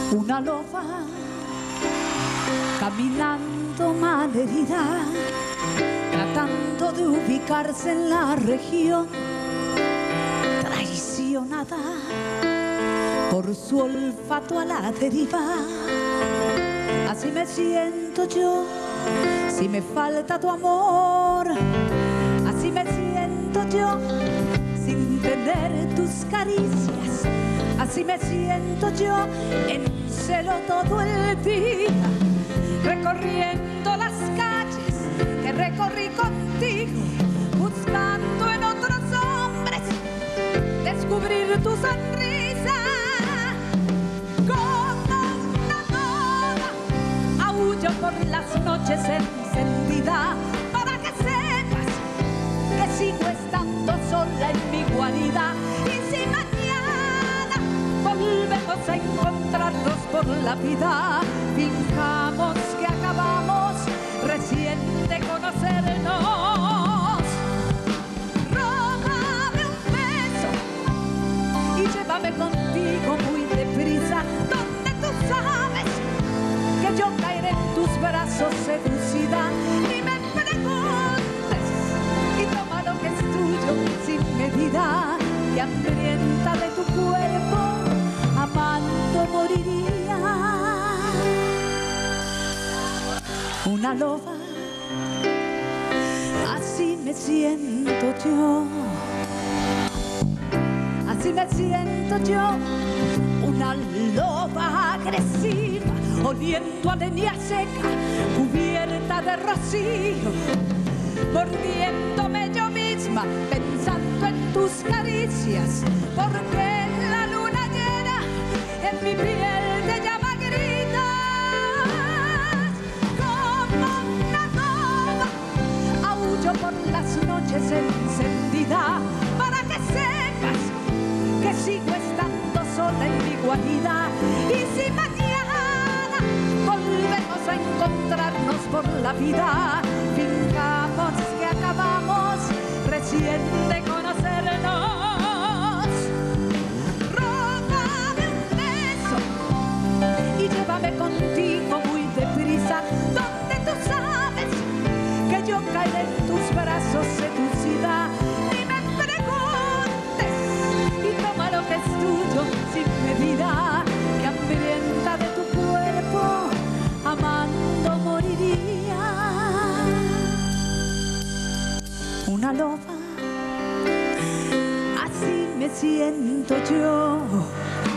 Una loba caminando malherida, tratando de ubicarse en la región, traicionada por su olfato a la deriva. Así me siento yo, si me falta tu amor. Así me siento yo, sin tener tus caricias. Así me siento yo, en celo todo el día, recorriendo las calles que recorrí contigo, buscando en otros hombres descubrir tu sonrisa. Como una loba, aúllo por las noches encendida, para que sepas que sigo estando sola en mi guarida. Y si mañana volvemos a encontrarnos por la vida, fijamos que acabamos recién de conocernos. Róbame un beso y llévame contigo muy deprisa, donde tú sabes que yo caeré en tus brazos seducida. Ni me preguntes y toma lo que es tuyo sin medida, que hambrienta de tu cuerpo amando moriría. Una loba, así me siento yo. Así me siento yo, una loba agresiva, oliendo a leña seca, cubierta de rocío, mordiéndome yo misma, pensando en tus caricias, porque la luna llena en mi piel te llama a gritos. Como una loba, aúllo por las noches encendida, para que sepas que sigo estando sola en mi guarida. Y si mañana volvemos a encontrarnos por la vida, fijamos que acabamos recién de conocernos. Róbame un beso y llévame contigo muy deprisa, donde tú sabes que yo caeré en tus brazos seducida. Ni me preguntes y toma lo que es tuyo sin medida, que hambrienta de tu cuerpo amando moriría. Una loba, así me siento yo.